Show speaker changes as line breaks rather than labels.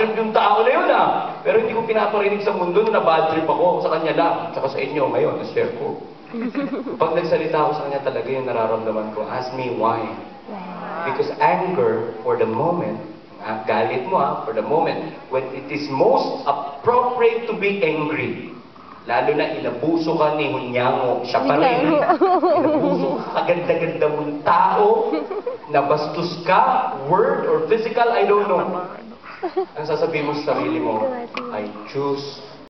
trip yung tao na yun Pero hindi ko pinaparinig sa mundo na bad trip ako. Sa kanya lang. Tsaka sa inyo ngayon, na-share ko. Pag nagsalita ako sa kanya talaga yung nararamdaman ko, ask me why. Because anger, for the moment, galit mo for the moment, when it is most appropriate to be angry, lalo na inabuso ka ni Hunyango, siya pa rin. Inabuso ka, kaganda-ganda mong tao, nabastos ka, word or physical, I don't know. Ang sasabihin mo sa sarili mo, I choose